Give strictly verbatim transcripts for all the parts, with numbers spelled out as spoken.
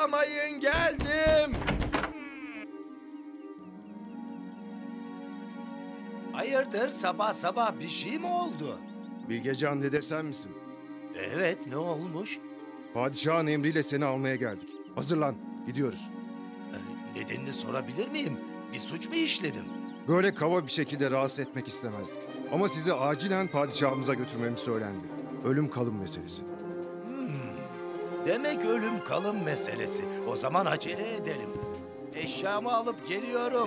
Oyalamayın, geldim. Hayırdır, sabah sabah bir şey mi oldu? Bilgecan dede sen misin? Evet, ne olmuş? Padişahın emriyle seni almaya geldik. Hazırlan, gidiyoruz. Ee, nedenini sorabilir miyim? Bir suç mu işledim? Böyle kaba bir şekilde rahatsız etmek istemezdik. Ama sizi acilen padişahımıza götürmemiz söylendi. Ölüm kalım meselesi. Hmm, demek ölüm kalım meselesi. O zaman acele edelim. Eşyamı alıp geliyorum.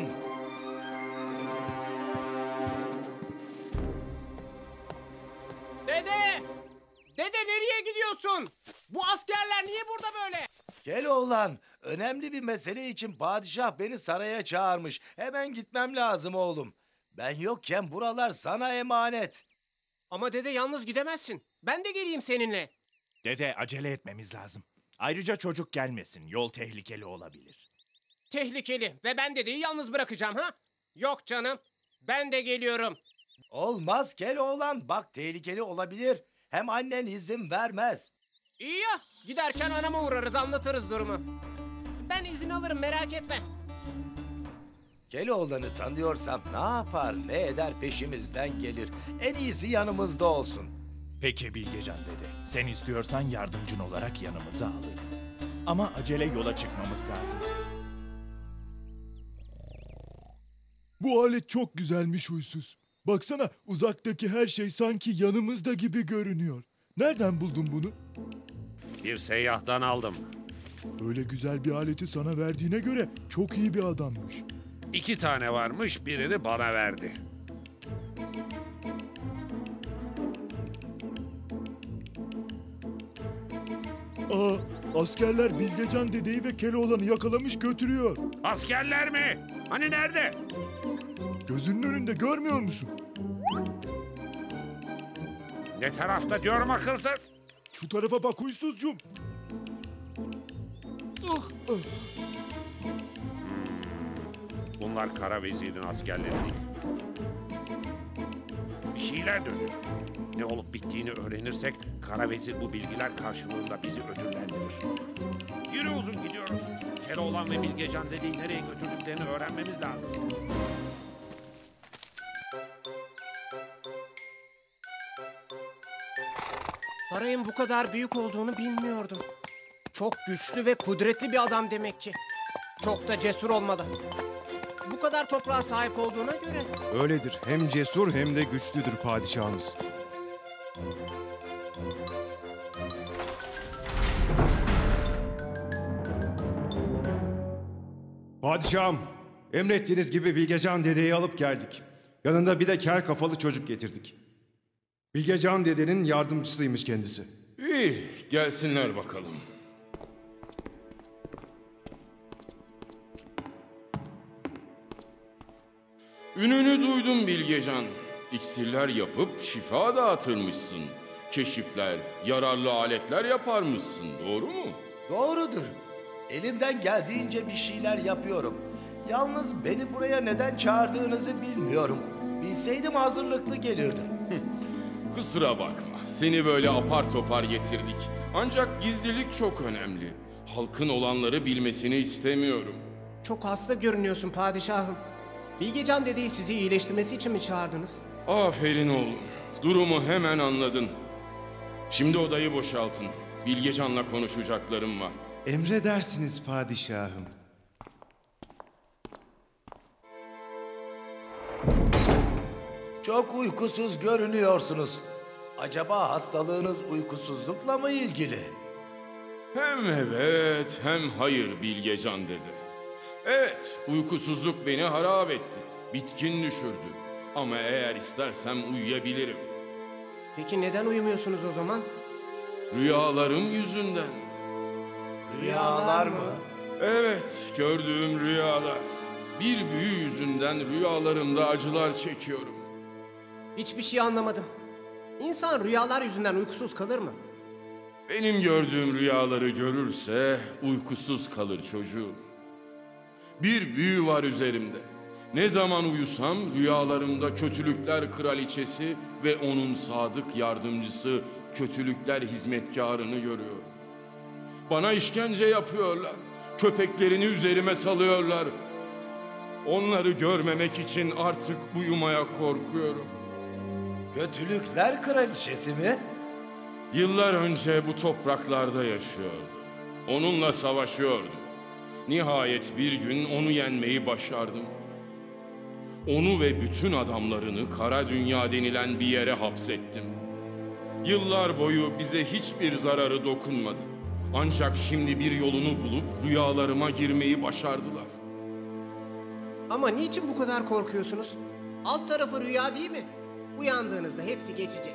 Dede! Dede nereye gidiyorsun? Bu askerler niye burada böyle? Gel oğlan. Önemli bir mesele için padişah beni saraya çağırmış. Hemen gitmem lazım oğlum. Ben yokken buralar sana emanet. Ama dede yalnız gidemezsin. Ben de geleyim seninle. Dede acele etmemiz lazım. Ayrıca çocuk gelmesin. Yol tehlikeli olabilir. Tehlikeli ve ben dedeyi yalnız bırakacağım ha? Yok canım. Ben de geliyorum. Olmaz, gel oğlan. Bak, tehlikeli olabilir. Hem annen izin vermez. İyi ya. Giderken anama uğrarız, anlatırız durumu. Ben izin alırım, merak etme. Keloğlan'ı tanıyorsam ne yapar ne eder peşimizden gelir. En iyisi yanımızda olsun. Peki Bilgecan dede. Sen istiyorsan yardımcın olarak yanımıza alırız. Ama acele yola çıkmamız lazım. Bu alet çok güzelmiş huysuz. Baksana uzaktaki her şey sanki yanımızda gibi görünüyor. Nereden buldun bunu? Bir seyyahtan aldım. Öyle güzel bir aleti sana verdiğine göre çok iyi bir adammış. İki tane varmış, birini bana verdi. Aa, askerler Bilgecan dedeyi ve Keloğlan'ı yakalamış götürüyor. Askerler mi? Hani nerede? Gözünün önünde görmüyor musun? Ne tarafta diyorum akılsız? Şu tarafa bak huysuzcum. Bunlar Kara Vezir'in askerleri değil. Bir şeyler dönüyor. Ne olup bittiğini öğrenirsek Kara Vezir bu bilgiler karşılığında bizi ödüllendirir. Yürü uzun gidiyoruz. Keloğlan ve Bilgecan dediği nereye götürdüklerini öğrenmemiz lazım. Sarayın bu kadar büyük olduğunu bilmiyordum. Çok güçlü ve kudretli bir adam demek ki. Çok da cesur olmalı. Bu kadar toprağa sahip olduğuna göre. Öyledir. Hem cesur hem de güçlüdür padişahımız. Padişahım, emrettiğiniz gibi Bilgecan dedeyi alıp geldik. Yanında bir de kel kafalı çocuk getirdik. Bilgecan dedenin yardımcısıymış kendisi. İyi, gelsinler bakalım. Ününü duydum Bilgecan. İksirler yapıp şifa dağıtırmışsın. Keşifler, yararlı aletler yaparmışsın, doğru mu? Doğrudur. Elimden geldiğince bir şeyler yapıyorum. Yalnız beni buraya neden çağırdığınızı bilmiyorum. Bilseydim hazırlıklı gelirdim. Kusura bakma, seni böyle apar topar getirdik. Ancak gizlilik çok önemli. Halkın olanları bilmesini istemiyorum. Çok hasta görünüyorsun padişahım. Bilgecan dedeyi sizi iyileştirmesi için mi çağırdınız? Aferin oğlum, durumu hemen anladın. Şimdi odayı boşaltın. Bilgecan'la konuşacaklarım var. Emredersiniz padişahım. Çok uykusuz görünüyorsunuz. Acaba hastalığınız uykusuzlukla mı ilgili? Hem evet hem hayır Bilgecan dede. Evet, uykusuzluk beni harap etti. Bitkin düşürdü. Ama eğer istersem uyuyabilirim. Peki neden uyumuyorsunuz o zaman? Rüyalarım yüzünden. Rüyalar mı? Evet, gördüğüm rüyalar. Bir büyü yüzünden rüyalarımda acılar çekiyorum. Hiçbir şey anlamadım. İnsan rüyalar yüzünden uykusuz kalır mı? Benim gördüğüm rüyaları görürse uykusuz kalır çocuğum. Bir büyü var üzerimde. Ne zaman uyusam rüyalarımda kötülükler kraliçesi ve onun sadık yardımcısı kötülükler hizmetkarını görüyorum. Bana işkence yapıyorlar. Köpeklerini üzerime salıyorlar. Onları görmemek için artık uyumaya korkuyorum. Kötülükler kraliçesi mi? Yıllar önce bu topraklarda yaşıyordu. Onunla savaşıyordum. Nihayet bir gün onu yenmeyi başardım. Onu ve bütün adamlarını kara dünya denilen bir yere hapsettim. Yıllar boyu bize hiçbir zararı dokunmadı. Ancak şimdi bir yolunu bulup rüyalarıma girmeyi başardılar. Ama niçin bu kadar korkuyorsunuz? Alt tarafı rüya değil mi? Uyandığınızda hepsi geçecek.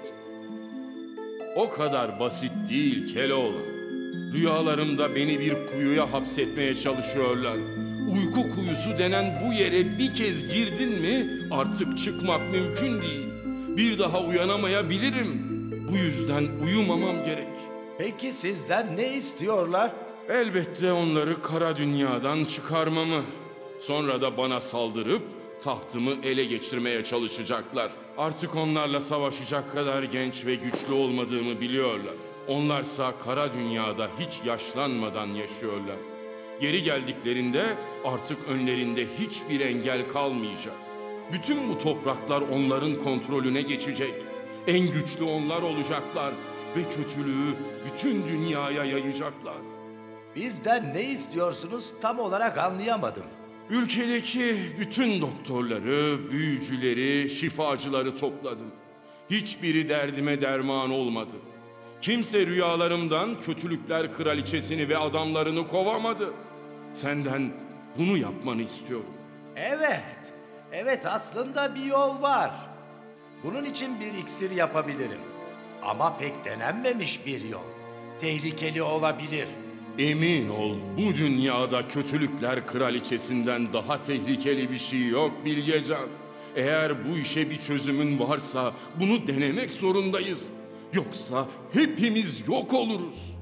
O kadar basit değil Keloğlan. Rüyalarımda beni bir kuyuya hapsetmeye çalışıyorlar. Uyku kuyusu denen bu yere bir kez girdin mi artık çıkmak mümkün değil. Bir daha uyanamayabilirim. Bu yüzden uyumamam gerek. Peki sizden ne istiyorlar? Elbette onları kara dünyadan çıkarmamı. Sonra da bana saldırıp tahtımı ele geçirmeye çalışacaklar. Artık onlarla savaşacak kadar genç ve güçlü olmadığımı biliyorlar. Onlarsa kara dünyada hiç yaşlanmadan yaşıyorlar. Geri geldiklerinde artık önlerinde hiçbir engel kalmayacak. Bütün bu topraklar onların kontrolüne geçecek. En güçlü onlar olacaklar ve kötülüğü bütün dünyaya yayacaklar. Bizden ne istiyorsunuz tam olarak anlayamadım. Ülkedeki bütün doktorları, büyücüleri, şifacıları topladım. Hiçbiri derdime derman olmadı. Kimse rüyalarımdan kötülükler kraliçesini ve adamlarını kovamadı. Senden bunu yapmanı istiyorum. Evet, evet aslında bir yol var. Bunun için bir iksir yapabilirim. Ama pek denenmemiş bir yol. Tehlikeli olabilir. Emin ol, bu dünyada kötülükler kraliçesinden daha tehlikeli bir şey yok Bilgecan. Eğer bu işe bir çözümün varsa bunu denemek zorundayız. Yoksa hepimiz yok oluruz.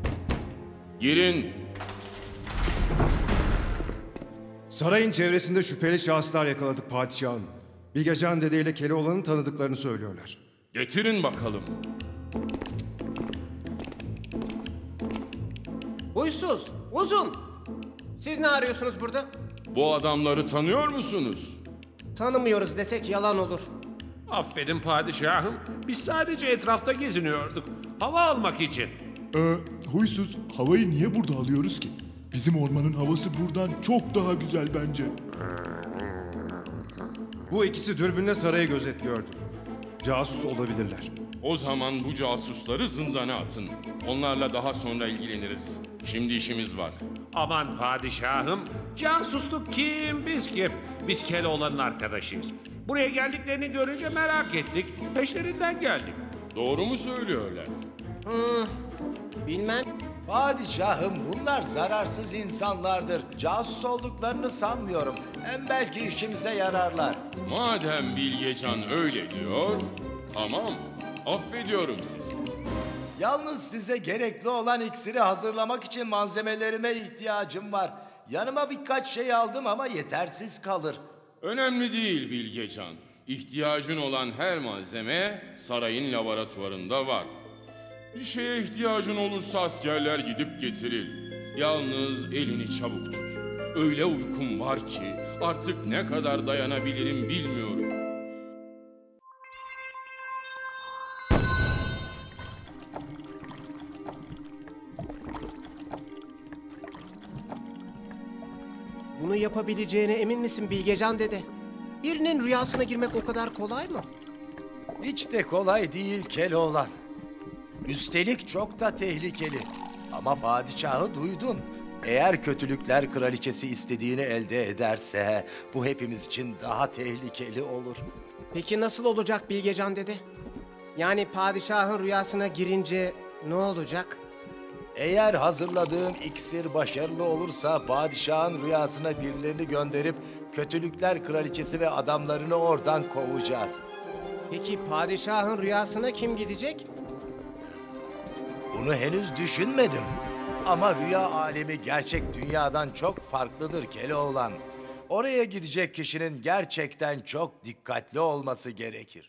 Girin. Sarayın çevresinde şüpheli şahıslar yakaladık padişahım. Bilgecan Dede ile Keloğlan'ın tanıdıklarını söylüyorlar. Getirin bakalım. Huysuz, uzun. Siz ne arıyorsunuz burada? Bu adamları tanıyor musunuz? Tanımıyoruz desek yalan olur. Affedin padişahım. Biz sadece etrafta geziniyorduk. Hava almak için. Ee, huysuz, havayı niye burada alıyoruz ki? Bizim ormanın havası buradan çok daha güzel bence. Bu ikisi dürbünle sarayı gözetliyordu. Casus olabilirler. O zaman bu casusları zindana atın. Onlarla daha sonra ilgileniriz. Şimdi işimiz var. Aman padişahım. Casusluk kim biz kim? Biz Keloğlan'ın arkadaşıyız. Buraya geldiklerini görünce merak ettik. Peşlerinden geldik. Doğru mu söylüyorlar? Bilmem. Padişahım bunlar zararsız insanlardır. Casus olduklarını sanmıyorum. Hem belki işimize yararlar. Madem Bilgecan öyle diyor, tamam, affediyorum sizi. Yalnız size gerekli olan iksiri hazırlamak için malzemelerime ihtiyacım var. Yanıma birkaç şey aldım ama yetersiz kalır. Önemli değil Bilgecan. İhtiyacın olan her malzeme sarayın laboratuvarında var. Bir şeye ihtiyacın olursa askerler gidip getirir. Yalnız elini çabuk tut. Öyle uykum var ki artık ne kadar dayanabilirim bilmiyorum. Bunu yapabileceğine emin misin Bilgecan Dede? Birinin rüyasına girmek o kadar kolay mı? Hiç de kolay değil Keloğlan. Üstelik çok da tehlikeli. Ama padişahı duydun. Eğer kötülükler kraliçesi istediğini elde ederse bu hepimiz için daha tehlikeli olur. Peki nasıl olacak Bilgecan Dede? Yani padişahın rüyasına girince ne olacak? Eğer hazırladığım iksir başarılı olursa padişahın rüyasına birilerini gönderip kötülükler kraliçesi ve adamlarını oradan kovacağız. Peki padişahın rüyasına kim gidecek? Bunu henüz düşünmedim. Ama rüya alemi gerçek dünyadan çok farklıdır Keloğlan. Oraya gidecek kişinin gerçekten çok dikkatli olması gerekir.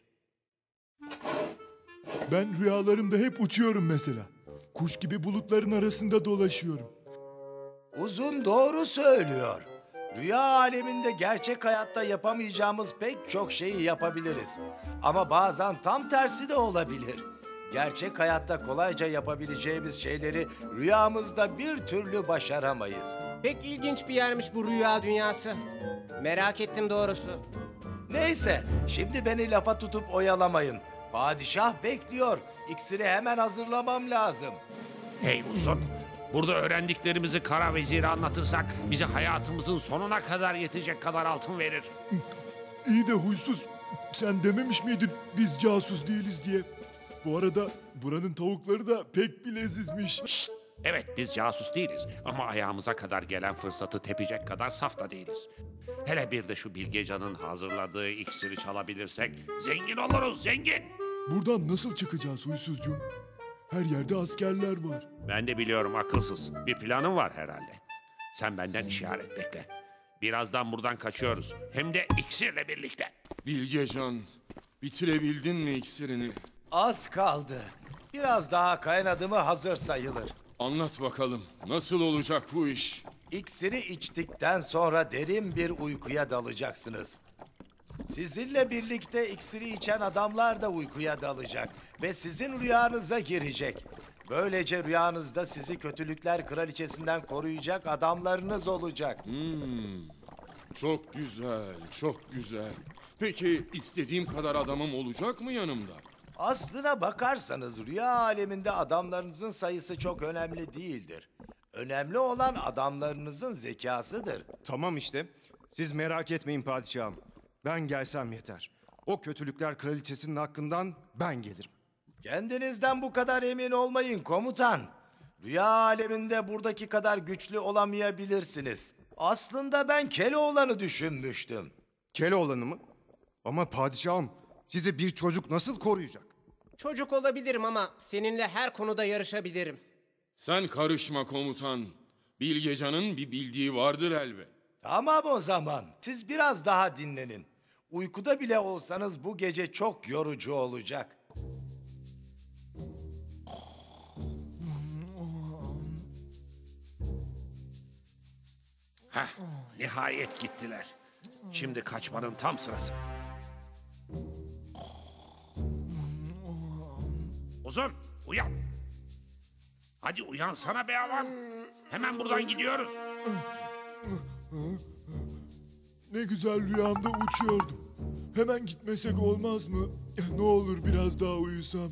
Ben rüyalarımda hep uçuyorum mesela. Kuş gibi bulutların arasında dolaşıyorum. Uzun doğru söylüyor. Rüya aleminde gerçek hayatta yapamayacağımız pek çok şeyi yapabiliriz. Ama bazen tam tersi de olabilir. Gerçek hayatta kolayca yapabileceğimiz şeyleri rüyamızda bir türlü başaramayız. Pek ilginç bir yermiş bu rüya dünyası. Merak ettim doğrusu. Neyse, şimdi beni lafa tutup oyalamayın. Padişah bekliyor. İksiri hemen hazırlamam lazım. Hey Uzun, burada öğrendiklerimizi Kara Vezir'e anlatırsak bize hayatımızın sonuna kadar yetecek kadar altın verir. İyi de huysuz. Sen dememiş miydin biz casus değiliz diye? Bu arada buranın tavukları da pek bir lezizmiş. Şşt! Evet, biz casus değiliz ama ayağımıza kadar gelen fırsatı tepecek kadar saf da değiliz. Hele bir de şu Bilgecan'ın hazırladığı iksiri çalabilirsek zengin oluruz, zengin. Buradan nasıl çıkacağız huysuzcuğum? Her yerde askerler var. Ben de biliyorum akılsız. Bir planın var herhalde. Sen benden işaret bekle. Birazdan buradan kaçıyoruz. Hem de iksirle birlikte. Bilgecan, bitirebildin mi iksirini? Az kaldı. Biraz daha kaynadı mı hazır sayılır. Anlat bakalım, nasıl olacak bu iş? İksiri içtikten sonra derin bir uykuya dalacaksınız. Sizinle birlikte iksiri içen adamlar da uykuya dalacak ve sizin rüyanıza girecek. Böylece rüyanızda sizi kötülükler kraliçesinden koruyacak adamlarınız olacak. Çok güzel, çok güzel. Peki istediğim kadar adamım olacak mı yanımda? Aslına bakarsanız rüya aleminde adamlarınızın sayısı çok önemli değildir. Önemli olan adamlarınızın zekasıdır. Tamam işte. Siz merak etmeyin padişahım. Ben gelsem yeter. O kötülükler kraliçesinin hakkından ben gelirim. Kendinizden bu kadar emin olmayın komutan. Rüya aleminde buradaki kadar güçlü olamayabilirsiniz. Aslında ben Keloğlan'ı düşünmüştüm. Keloğlan'ı mı? Ama padişahım sizi bir çocuk nasıl koruyacak? Çocuk olabilirim ama seninle her konuda yarışabilirim. Sen karışma komutan. Bilgecan'ın bir bildiği vardır elbet. Tamam o zaman. Siz biraz daha dinlenin. Uykuda bile olsanız bu gece çok yorucu olacak. Heh, nihayet gittiler. Şimdi kaçmanın tam sırası. Uzun, uyan. Hadi uyansana be avam. Hemen buradan gidiyoruz. Ne güzel rüyamda uçuyordum. Hemen gitmesek olmaz mı? Ne olur biraz daha uyusam.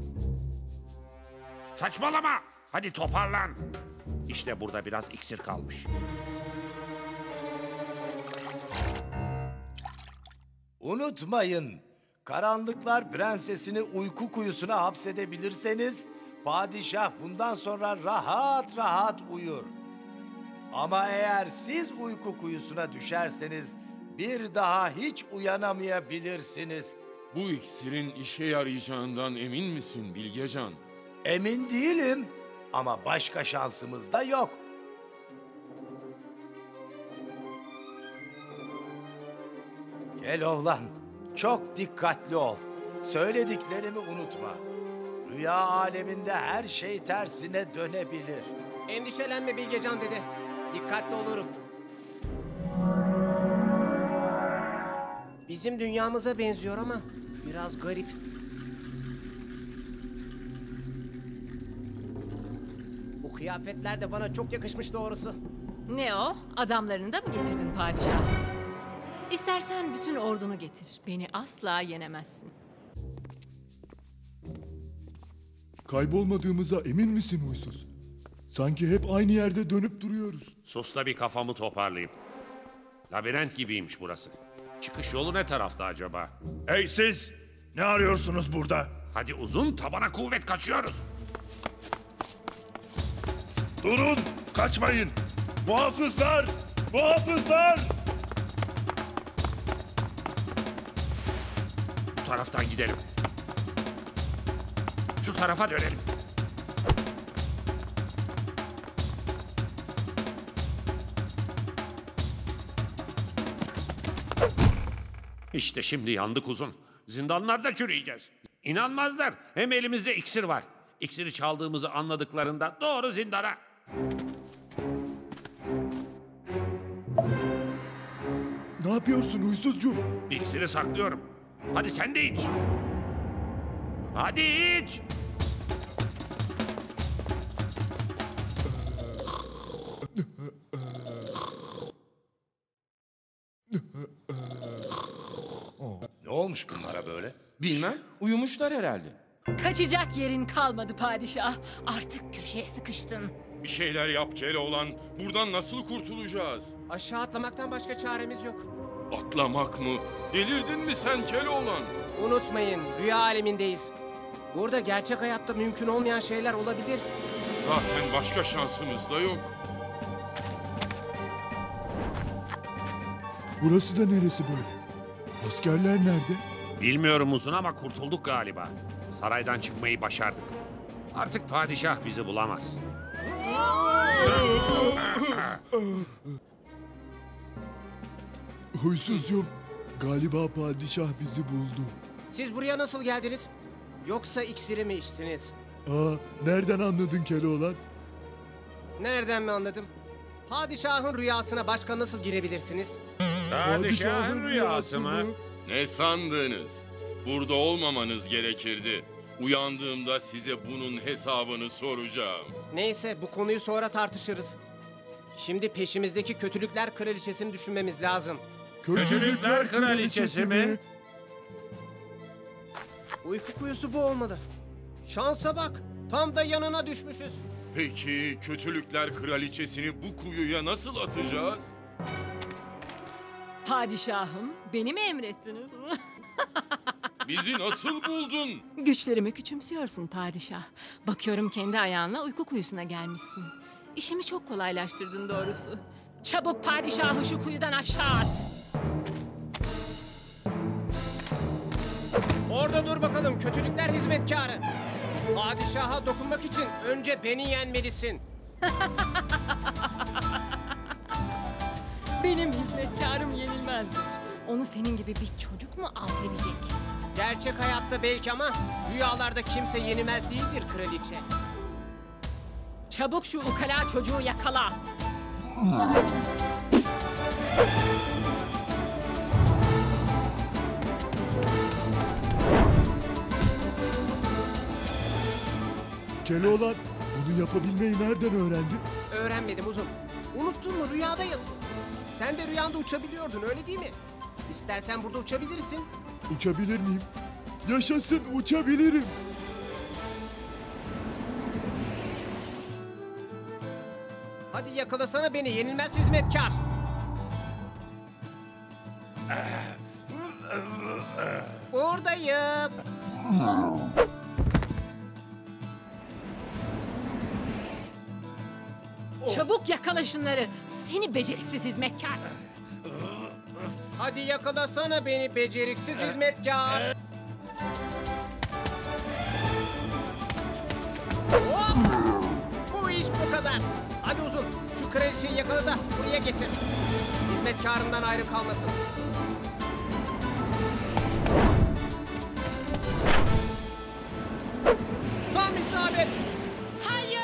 Saçmalama. Hadi toparlan. İşte burada biraz iksir kalmış. Unutmayın, karanlıklar prensesini uyku kuyusuna hapsedebilirseniz, padişah bundan sonra rahat rahat uyur. Ama eğer siz uyku kuyusuna düşerseniz, bir daha hiç uyanamayabilirsiniz. Bu iksirin işe yarayacağından emin misin Bilgecan? Emin değilim ama başka şansımız da yok. Keloğlan, çok dikkatli ol. Söylediklerimi unutma. Rüya aleminde her şey tersine dönebilir. Endişelenme Bilgecan dede. Dikkatli olurum. Bizim dünyamıza benziyor ama biraz garip. Bu kıyafetler de bana çok yakışmış doğrusu. Ne o? Adamlarını da mı getirdin padişah? İstersen bütün ordunu getir. Beni asla yenemezsin. Kaybolmadığımıza emin misin huysuz? Sanki hep aynı yerde dönüp duruyoruz. Sus da bir kafamı toparlayayım. Labirent gibiymiş burası. Çıkış yolu ne tarafta acaba? Hey siz! Ne arıyorsunuz burada? Hadi uzun, tabana kuvvet, kaçıyoruz. Durun! Kaçmayın! Muhafızlar! Muhafızlar! Bu taraftan gidelim. Şu tarafa dönelim. İşte şimdi yandık uzun. Zindanlarda çürüyeceğiz. İnanmazlar. Hem elimizde iksir var. İksiri çaldığımızı anladıklarında doğru zindana. Ne yapıyorsun huysuzcuğum? İksiri saklıyorum. Hadi sen de iç. Hadi iç. Ne olmuş bunlara böyle? Bilmem, uyumuşlar herhalde. Kaçacak yerin kalmadı padişah. Artık köşeye sıkıştın. Bir şeyler yap Keloğlan. Buradan nasıl kurtulacağız? Aşağı atlamaktan başka çaremiz yok. Atlamak mı? Delirdin mi sen Keloğlan? Unutmayın, rüya alemindeyiz. Burada gerçek hayatta mümkün olmayan şeyler olabilir. Zaten başka şansımız da yok. Burası da neresi böyle? Askerler nerede? Bilmiyorum uzun ama kurtulduk galiba. Saraydan çıkmayı başardık. Artık padişah bizi bulamaz. Huysuzcuğum, galiba padişah bizi buldu. Siz buraya nasıl geldiniz? Yoksa iksiri mi içtiniz? Aa, nereden anladın Keloğlan? Nereden mi anladım? Padişahın rüyasına başka nasıl girebilirsiniz? Padişahın rüyası mı? Ne sandınız? Burada olmamanız gerekirdi. Uyandığımda size bunun hesabını soracağım. Neyse, bu konuyu sonra tartışırız. Şimdi peşimizdeki kötülükler kraliçesini düşünmemiz lazım. Kötülükler kraliçesi mi? Uyku kuyusu bu olmalı. Şansa bak, tam da yanına düşmüşüz. Peki kötülükler kraliçesini bu kuyuya nasıl atacağız? Padişahım, beni mi emrettiniz? Bizi nasıl buldun? Güçlerimi küçümsüyorsun padişah. Bakıyorum kendi ayağınla uyku kuyusuna gelmişsin. İşimi çok kolaylaştırdın doğrusu. Çabuk padişahı şu kuyudan aşağı at. Orada dur bakalım kötülükler hizmetkarı. Padişaha dokunmak için önce beni yenmelisin. Benim hizmetkarım yenilmezdir. Onu senin gibi bir çocuk mu alt edecek? Gerçek hayatta belki ama rüyalarda kimse yenilmez değildir kraliçe. Çabuk şu ukala çocuğu yakala. Keloğlan, bunu yapabilmeyi nereden öğrendin? Öğrenmedim uzun. Unuttun mu, rüyadayız. Sen de rüyanda uçabiliyordun, öyle değil mi? İstersen burada uçabilirsin. Uçabilir miyim? Yaşasın, uçabilirim. Hadi yakalasana beni yenilmez hizmetkar. Buradayım. Çabuk yakala şunları. Seni beceriksiz hizmetkar. Hadi yakalasana beni beceriksiz hizmetkar. Hop! Bu iş bu kadar. Hadi uzun, şu kraliçeyi yakala da buraya getir. Hizmetkarından ayrı kalmasın. Tam isabet. Hayır!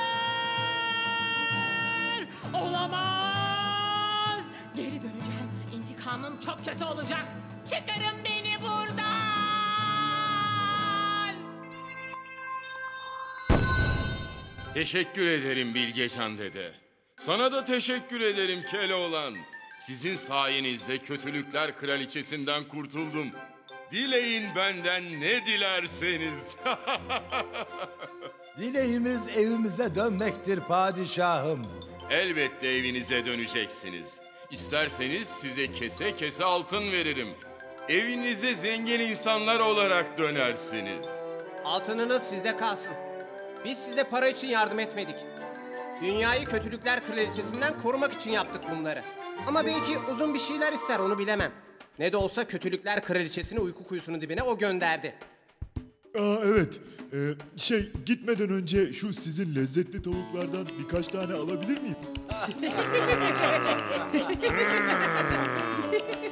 Olamaz! Geri döneceğim. İntikamım çok kötü olacak. Çıkarın beni buradan! Teşekkür ederim Bilgecan dede. Sana da teşekkür ederim Keloğlan. Sizin sayenizde kötülükler kraliçesinden kurtuldum. Dileyin benden ne dilerseniz. Dileğimiz evimize dönmektir padişahım. Elbette evinize döneceksiniz. İsterseniz size kese kese altın veririm. Evinize zengin insanlar olarak dönersiniz. Altınınız sizde kalsın. Biz size para için yardım etmedik. Dünyayı kötülükler kraliçesinden korumak için yaptık bunları. Ama belki uzun bir şeyler ister, onu bilemem. Ne de olsa kötülükler kraliçesini uyku kuyusunun dibine o gönderdi. Aa, evet. Ee, şey, gitmeden önce şu sizin lezzetli tavuklardan birkaç tane alabilir miyim?